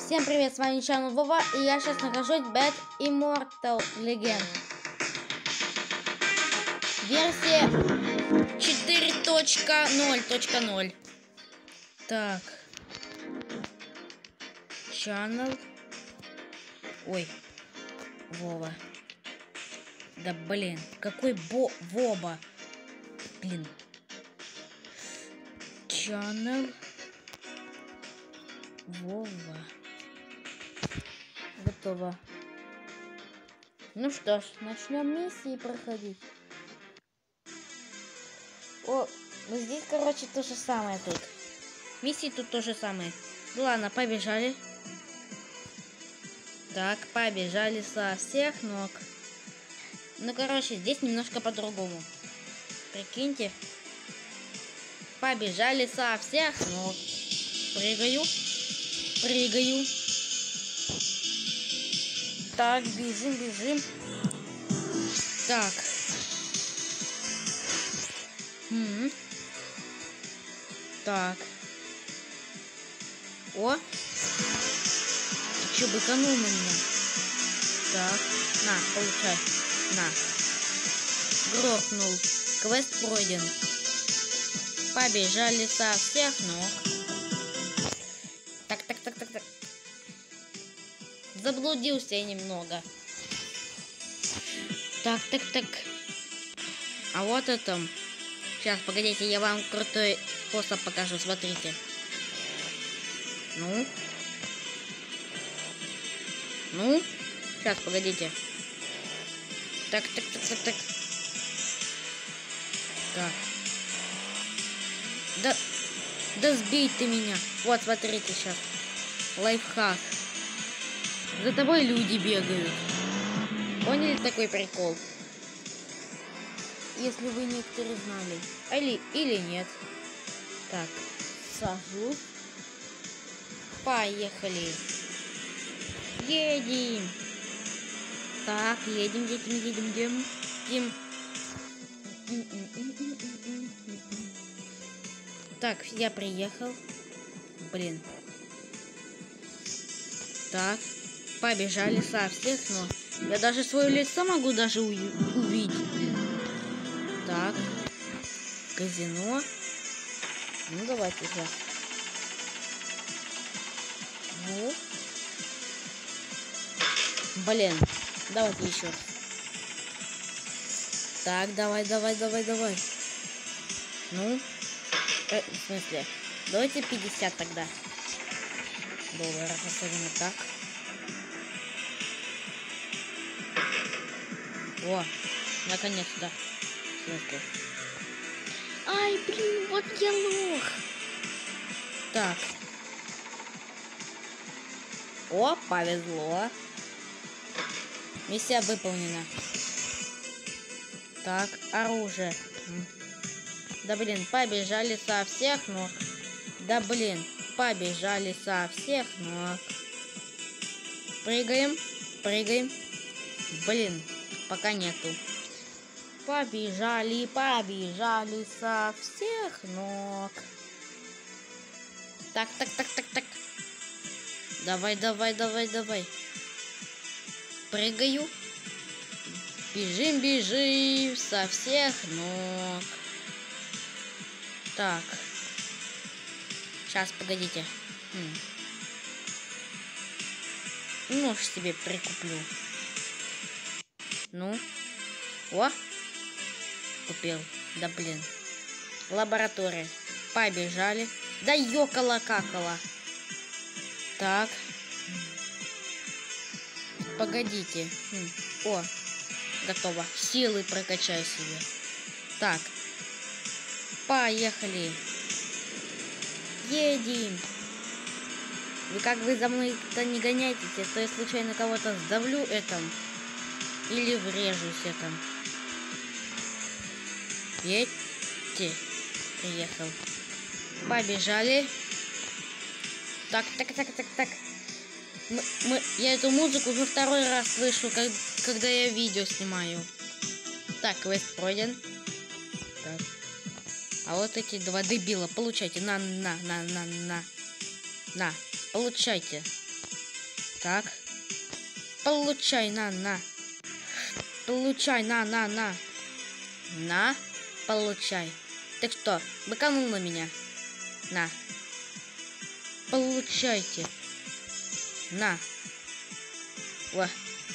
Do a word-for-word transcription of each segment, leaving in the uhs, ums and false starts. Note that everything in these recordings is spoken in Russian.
Всем привет, с вами Чан Вова, и я сейчас нахожусь в Bad Immortal Legend. Версия четыре точка ноль точка ноль. Так. Channel. Ой. Вова. Да блин, какой бо Воба. Блин. Channel. Вова. Готово. Ну что ж, начнем миссии проходить. О, ну здесь, короче, то же самое тут. Миссии тут то же самое. Ну ладно, побежали. Так, побежали со всех ног. Ну, короче, здесь немножко по-другому. Прикиньте. Побежали со всех ног. Прыгаю. Прыгаю. Так, бежим, бежим. Так. М-м. Так. О. Ты чё, быканул на меня? Так. На, получай. На. Грохнул. Квест пройден. Побежали со всех ног. Так, так, так, так, так. Заблудился я немного. Так, так, так. А вот это. Сейчас, погодите, я вам крутой способ покажу. Смотрите. Ну. Ну. Сейчас, погодите. Так, так, так, так, так. Так. Да. Да сбей ты меня. Вот, смотрите сейчас. Лайфхак. За тобой люди бегают. Поняли такой прикол? Если вы некоторые знали. Или, или нет. Так. Сажусь. Поехали. Едем. Так, едем, едем, едем, едем. едем. Так, я приехал. Блин. Так. Побежали со всех, но я даже свое лицо могу даже увидеть. Блин. Так. Казино. Ну, давайте сейчас. Ну. Блин. Давайте еще раз. Так, давай, давай, давай, давай. Ну. Э, в смысле? Давайте пятьдесят тогда. Долларов, особенно так. О, наконец-то. В смысле? Ай, блин, вот я лох. Так. О, повезло. Миссия выполнена. Так, оружие. Да блин, побежали со всех ног. Да блин, побежали со всех ног. Прыгаем, прыгаем. Блин, пока нету. Побежали, побежали со всех ног. Так, так, так, так, так. Давай, давай, давай, давай. Прыгаю. Бежим, бежим со всех ног. Так. Сейчас, погодите. Хм. Нож себе прикуплю. Ну. О. Купил. Да блин. Лаборатория. Побежали. Да ёкала-какала. Так. Погодите. Хм. О. Готово. Силы прокачаю себе. Так. Поехали. Едем. Вы как вы за мной-то не гоняйтесь, а то я случайно кого-то сдавлю этим. Или врежусь этим. Едьте. Приехал. Побежали. Так, так, так, так, так. Мы, мы, я эту музыку уже второй раз слышу, как, когда я видео снимаю. Так, квест пройден. Так. А вот эти два дебила, получайте. На, на, на, на, на. На, получайте. Так. Получай, на, на. Получай, на, на, на. На. Получай. Так что, быканул на меня? На. Получайте. На. Во.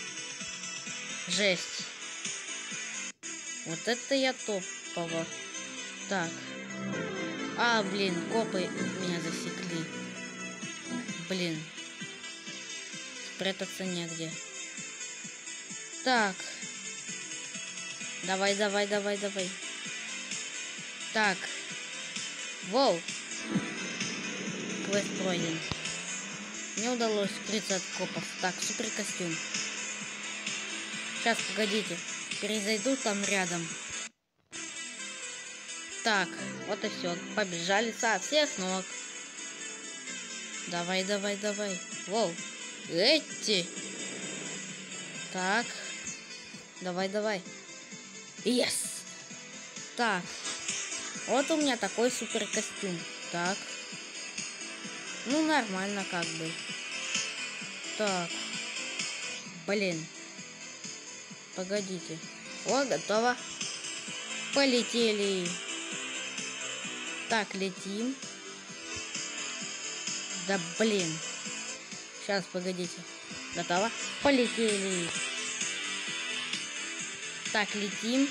Жесть. Вот это я топово. Так. А, блин, копы меня засекли. Блин. Спрятаться негде. Так. Давай, давай, давай, давай. Так. Воу. Квест пройден. Мне удалось скрыться от копов. Так, супер костюм. Сейчас, погодите. Перезайду там рядом. Так, вот и все. Побежали со всех ног. Давай, давай, давай. Воу. Эти. Так. Давай, давай. Yes. Так. Вот у меня такой супер костюм. Так. Ну, нормально как бы. Так. Блин. Погодите. О, готово. Полетели. Так, летим. Да блин. Сейчас, погодите. Готово. Полетели. Так, летим.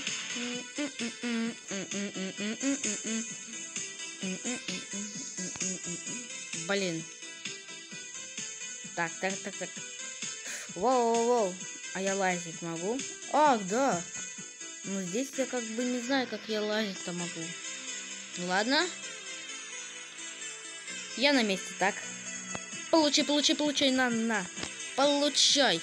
Блин. Так, так, так, так. Воу-воу-воу. А я лазить могу? Ах, да. Ну, здесь я как бы не знаю, как я лазить-то могу. Ладно. Я на месте, так. Получи, получи, получай, на, на. Получай.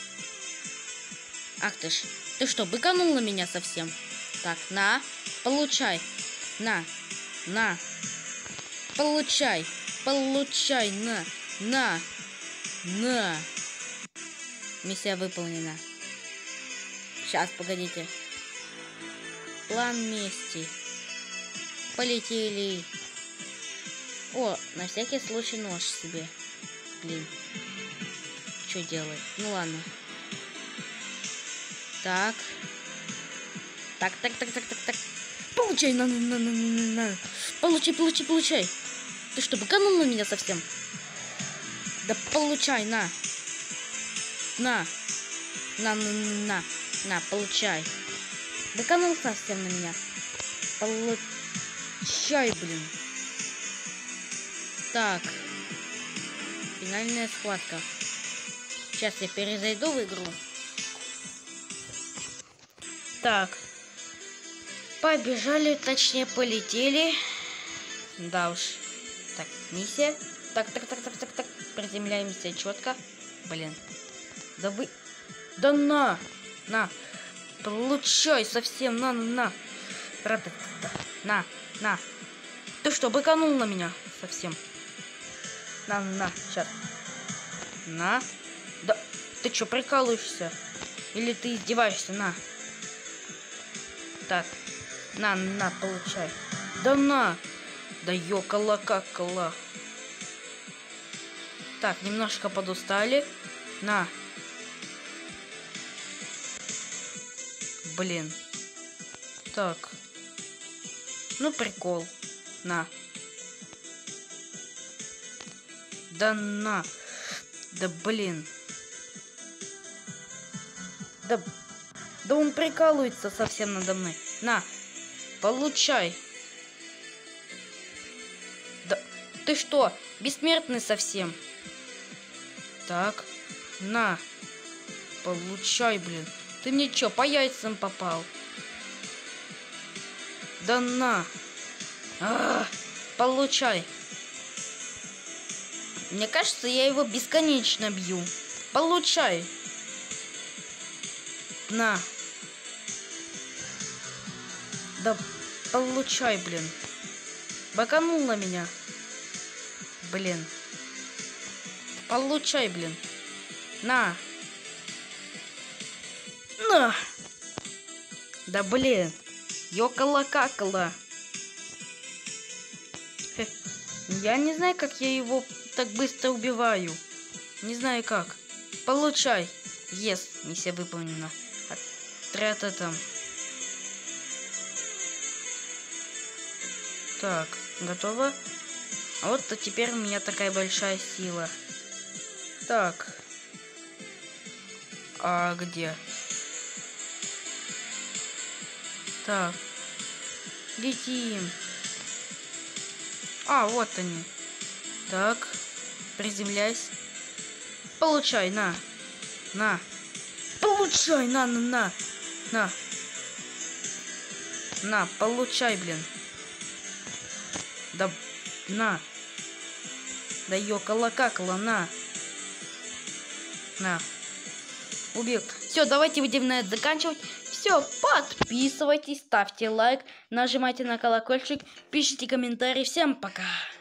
Ах ты ж. Ты что, быканул на меня совсем? Так, на. Получай. На. На. Получай. Получай, на. На. На. Миссия выполнена. Сейчас, погодите. План мести. Полетели. О, на всякий случай нож себе. Блин. Что делать? Ну ладно. Так. Так, так, так, так, так, так. Получай, на, на, на, на, на, на. Получай, получай, получай. Ты что, быканул на меня совсем? Да получай, на. На. На, на, на, на, получай. Быканул совсем на меня. Получай, блин. Так. Финальная схватка. Сейчас я перезайду в игру. Так. Побежали, точнее полетели. Да уж. Так, миссия. Так, так, так, так, так, так. Приземляемся четко. Блин. Да вы... Да на! На! Получай совсем! На, на, на! На, на! Ты что, быканул на меня совсем? На, на, сейчас. На! Да ты что, прикалываешься? Или ты издеваешься? На! Так. На, на, получай. Да на! Да ёкала-какала. Так, немножко подустали. На. Блин. Так. Ну, прикол. На. Да на. Да блин. Да. Да он прикалывается совсем надо мной. На. Получай. Да. Ты что, бессмертный совсем? Так. На. Получай, блин. Ты мне чё, по яйцам попал? Да на. А-а-а, получай. Мне кажется, я его бесконечно бью. Получай. На. Да получай, блин. Баканул на меня. Блин. Получай, блин. На. На. Да блин. Ёкала-какала. Я не знаю, как я его так быстро убиваю. Не знаю как. Получай. Yes, миссия выполнена. Отряд там. Так, готово. А вот то теперь у меня такая большая сила. Так. А где? Так. Летим. А, вот они. Так. Приземляйся. Получай, на. На. Получай, на, на, на. На. На, получай, блин. Да, на. Да ёкала-какала, на. На. Убил. Все, давайте будем на это заканчивать. Все, подписывайтесь, ставьте лайк, нажимайте на колокольчик, пишите комментарии. Всем пока.